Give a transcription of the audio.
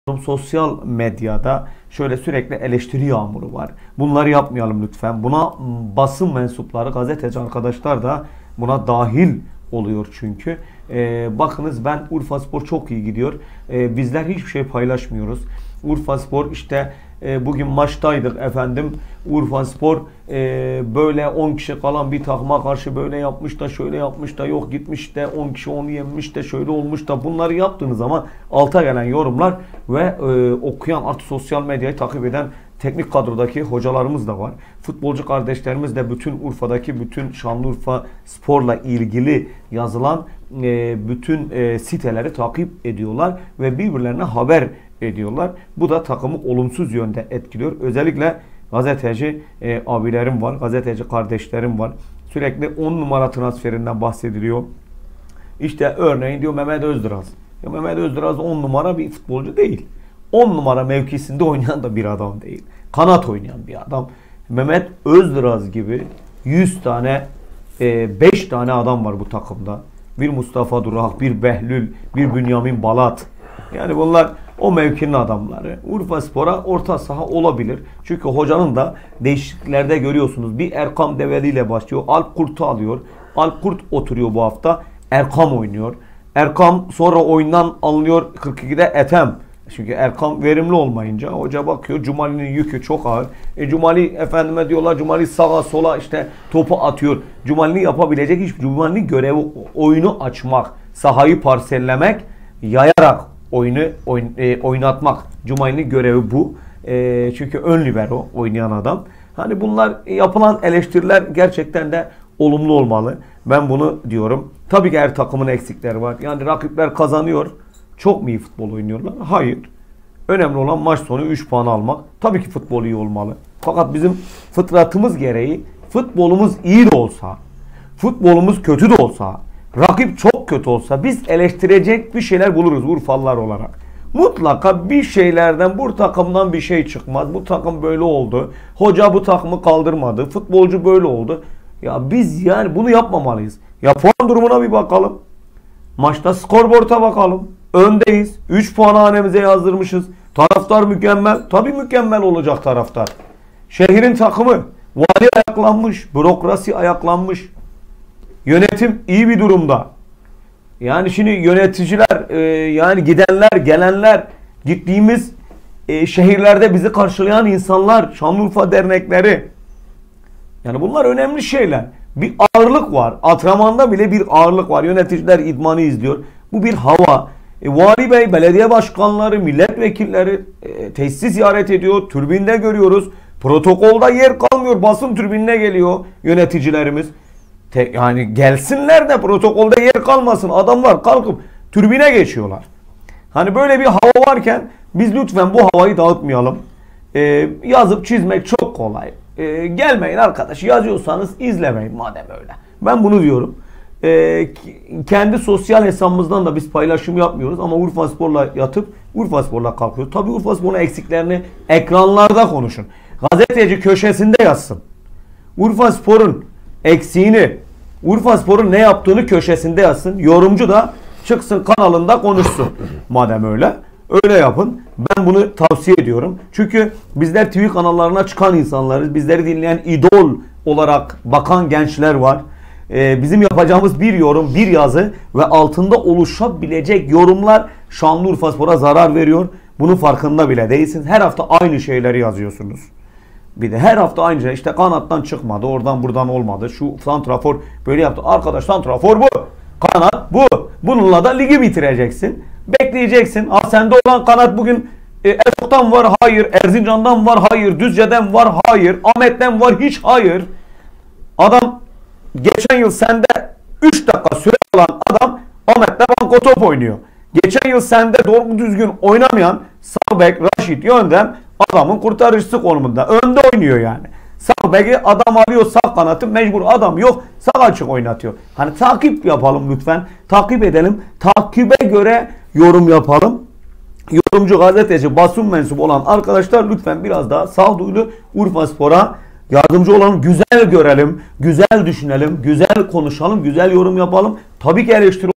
Sosyal medyada şöyle sürekli eleştiri yağmuru var. Bunları yapmayalım lütfen. Buna basın mensupları, gazeteci arkadaşlar da buna dahil oluyor çünkü. Bakınız, ben Urfaspor çok iyi gidiyor. Bizler hiçbir şey paylaşmıyoruz. Urfaspor işte bugün maçtaydık efendim. Urfaspor böyle 10 kişi kalan bir takıma karşı böyle yapmış da şöyle yapmış da yok gitmiş de 10 kişi onu yemiş de şöyle olmuş da, bunları yaptığınız zaman alta gelen yorumlar ve okuyan, artık sosyal medyayı takip eden teknik kadrodaki hocalarımız da var. Futbolcu kardeşlerimiz de bütün Urfa'daki, bütün Şanlıurfa Spor'la ilgili yazılan bütün siteleri takip ediyorlar ve birbirlerine haber ediyorlar. Bu da takımı olumsuz yönde etkiliyor. Özellikle gazeteci abilerim var, gazeteci kardeşlerim var. Sürekli 10 numara transferinden bahsediliyor. İşte örneğin diyor Mehmet Özdıraz. Ya Mehmet Özdıraz 10 numara bir futbolcu değil. 10 numara mevkisinde oynayan da bir adam değil. Kanat oynayan bir adam. Mehmet Özdıraz gibi 100 tane 5 tane adam var bu takımda. Bir Mustafa Durak, bir Behlül, bir Bünyamin Balat. Yani bunlar o mevkinin adamları. Urfaspor'a orta saha olabilir. Çünkü hocanın da değişikliklerde görüyorsunuz. Bir Erkam Develi ile başlıyor. Alp Kurt'u alıyor. Alp Kurt oturuyor bu hafta. Erkam oynuyor. Erkam sonra oyundan alınıyor. 42'de Ethem. Çünkü Erkam verimli olmayınca hoca bakıyor Cumali'nin yükü çok ağır. Cumali efendime diyorlar, Cumali sağa sola işte topu atıyor. Cumali'nin yapabilecek hiçbir, Cumali'nin görevi oyunu açmak, sahayı parsellemek, yayarak oyunu oynatmak. Cumali'nin görevi bu. Çünkü ön libero oynayan adam. Hani bunlar, yapılan eleştiriler gerçekten de olumlu olmalı. Ben bunu diyorum. Tabii ki her takımın eksikleri var. Yani rakipler kazanıyor. Çok mu iyi futbol oynuyorlar? Hayır. Önemli olan maç sonu 3 puan almak. Tabii ki futbol iyi olmalı. Fakat bizim fıtratımız gereği futbolumuz iyi de olsa, futbolumuz kötü de olsa, rakip çok kötü olsa biz eleştirecek bir şeyler buluruz Urfalılar olarak. Mutlaka bir şeylerden, bu takımdan bir şey çıkmaz. Bu takım böyle oldu. Hoca bu takımı kaldırmadı. Futbolcu böyle oldu. Ya biz yani bunu yapmamalıyız. Ya puan durumuna bir bakalım. Maçta skorboard'a bakalım. Öndeyiz. 3 puan hanemize yazdırmışız. Taraftar mükemmel. Tabii mükemmel olacak taraftar. Şehrin takımı. Vali ayaklanmış. Bürokrasi ayaklanmış. Yönetim iyi bir durumda. Yani şimdi yöneticiler, yani gidenler, gelenler, gittiğimiz şehirlerde bizi karşılayan insanlar, Şanlıurfa dernekleri. Yani bunlar önemli şeyler. Bir ağırlık var. Antrenmanda bile bir ağırlık var. Yöneticiler idmanı izliyor. Bu bir hava. Vali Bey, belediye başkanları, milletvekilleri tesis ziyaret ediyor. Türbinde görüyoruz. Protokolda yer kalmıyor. Basın türbinine geliyor yöneticilerimiz. Yani gelsinler de protokolda yer kalmasın. Adamlar kalkıp türbine geçiyorlar. Hani böyle bir hava varken biz lütfen bu havayı dağıtmayalım. Yazıp çizmek çok kolay. Gelmeyin arkadaş, yazıyorsanız izlemeyin madem öyle. Ben bunu diyorum. Kendi sosyal hesabımızdan da biz paylaşım yapmıyoruz ama Urfaspor'la yatıp Urfaspor'la kalkıyoruz. Tabii Urfaspor'un eksiklerini ekranlarda konuşun. Gazeteci köşesinde yazsın. Urfaspor'un eksiğini, Urfaspor'un ne yaptığını köşesinde yazsın. Yorumcu da çıksın kanalında konuşsun. Madem öyle. Öyle yapın. Ben bunu tavsiye ediyorum. Çünkü bizler TV kanallarına çıkan insanlarız. Bizleri dinleyen, idol olarak bakan gençler var. Bizim yapacağımız bir yorum, bir yazı ve altında oluşabilecek yorumlar Şanlıurfaspor'a zarar veriyor. Bunun farkında bile değilsiniz. Her hafta aynı şeyleri yazıyorsunuz. Bir de her hafta aynı şey. İşte kanattan çıkmadı, oradan buradan olmadı. Şu santrafor böyle yaptı. Arkadaş, santrafor bu. Kanat bu. Bununla da ligi bitireceksin. Bekleyeceksin. Sende olan kanat bugün Erok'tan var, hayır. Erzincan'dan var, hayır. Düzce'den var, hayır. Ahmet'ten var, hiç hayır. Adam geçen yıl sende 3 dakika süre alan adam Ahmet'le banko top oynuyor. Geçen yıl sende doğru düzgün oynamayan sağ bek Raşit Yöndem adamın kurtarıcısı konumunda. Önde oynuyor yani. Sağ beki adam alıyor, sağ kanatı mecbur, adam yok, sağ açık oynatıyor. Hani takip yapalım lütfen. Takip edelim. Takibe göre yorum yapalım. Yorumcu, gazeteci, basın mensubu olan arkadaşlar lütfen biraz daha sağduyulu Urfaspor'a yardımcı olalım. Güzel görelim, güzel düşünelim, güzel konuşalım, güzel yorum yapalım. Tabii ki eleştiri